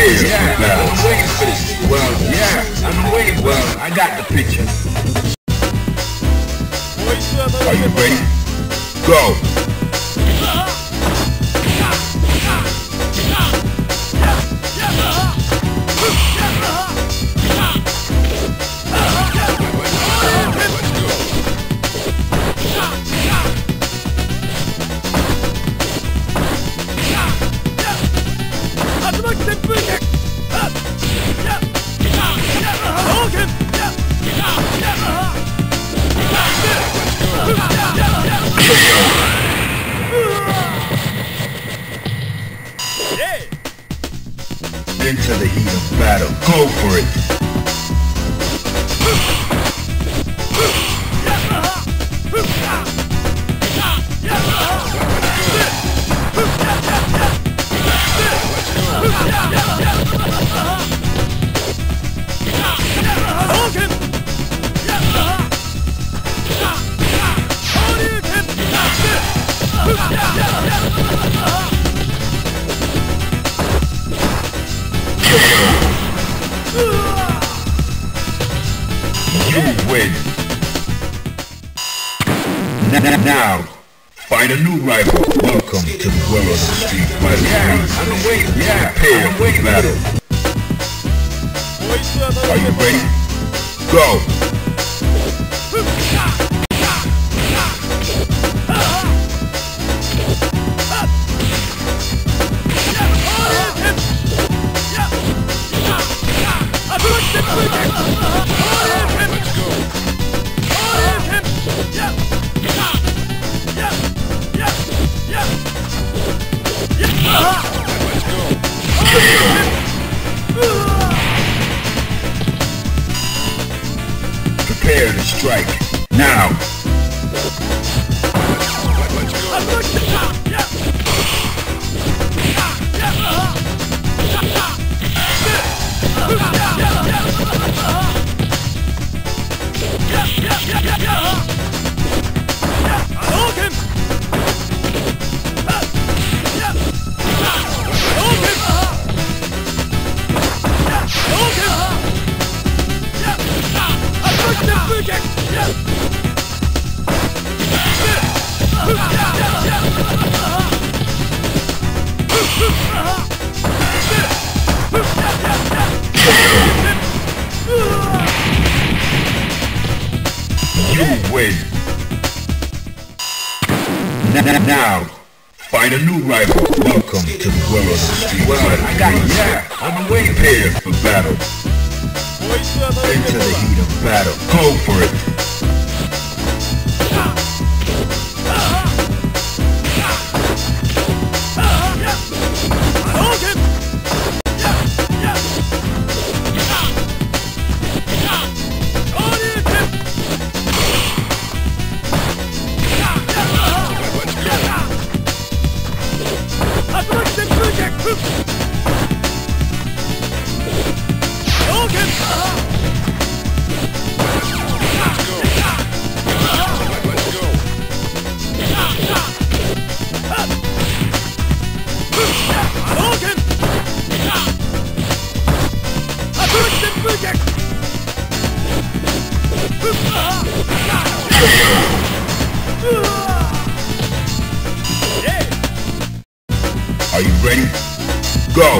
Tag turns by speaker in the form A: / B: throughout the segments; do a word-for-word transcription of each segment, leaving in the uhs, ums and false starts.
A: Prepare
B: yeah,
A: for battle.
B: I've been waiting for this. Well, yeah, I've been waiting. Well, I got the picture.
A: Are you ready? Go! Into the heat of battle. Go for it! You win. Now, find a new rival. Welcome to the world of the Street Fighter.
B: Yeah, I've been waiting. Yeah,
A: Prepare
B: I've been waiting
A: for battle.
B: for
A: Are you ready? Go! Prepare to strike. Now! You win. Now, find a new rival. Welcome to the world of the Street
B: Well,
A: Fighter.
B: I got it. Yeah, I've been waiting.
A: Prepare for battle. Into the heat of battle. Go for it. Are you ready? Go!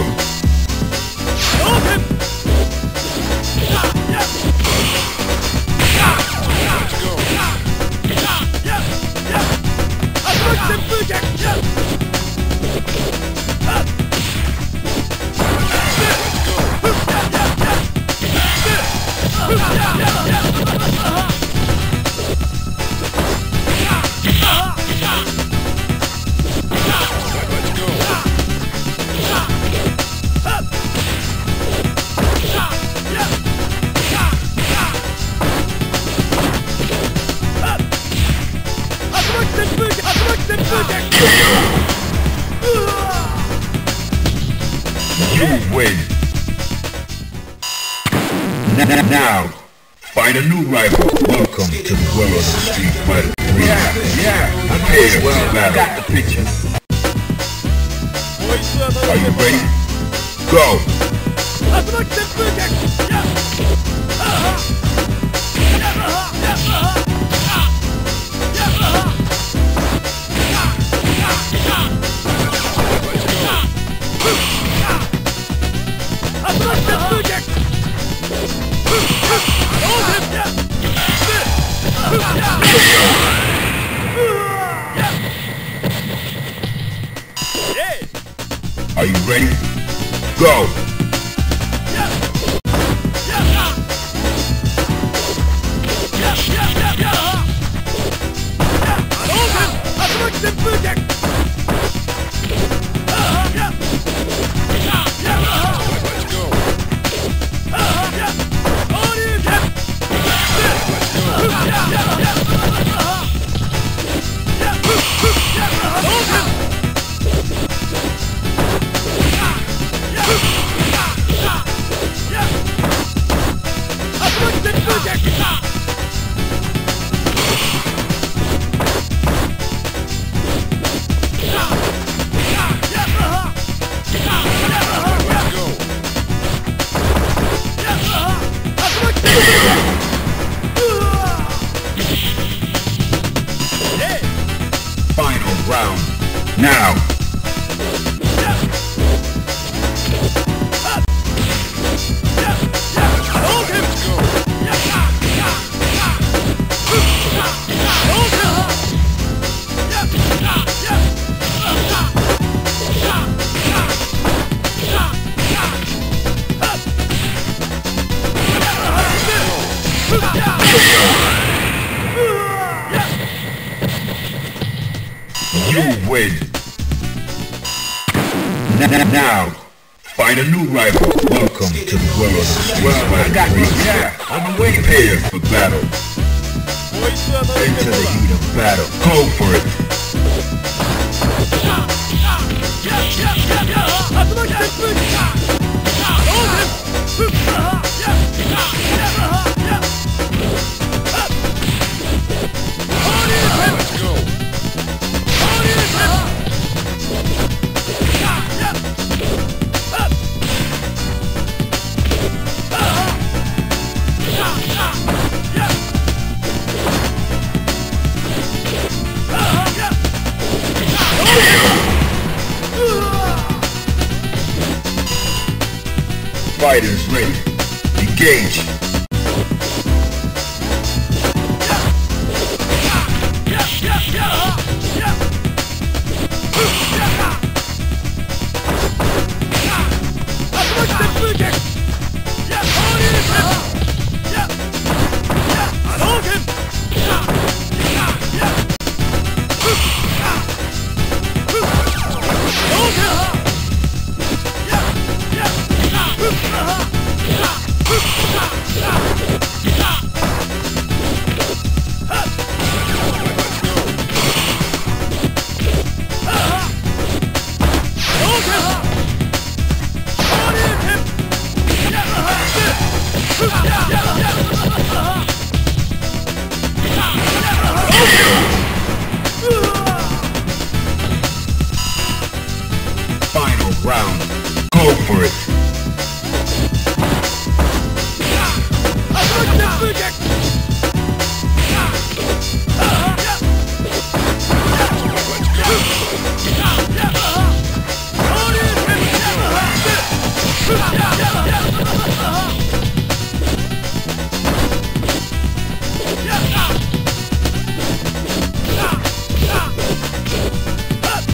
A: You win. Now, find a new rival. Welcome to the world of the Street Fighter.
B: Yeah, yeah,
A: Prepare
B: well,
A: for
B: I
A: battle.
B: got the picture.
A: Are you ready? Go! Are you ready? Go! Final round. Now! You win. N now, find a new rival. Welcome to the world of the streets.
B: Well, I got this. Yeah, I'm away.
A: Prepare for battle. Into the heat of battle. Go for it. Fighters ready. Engage.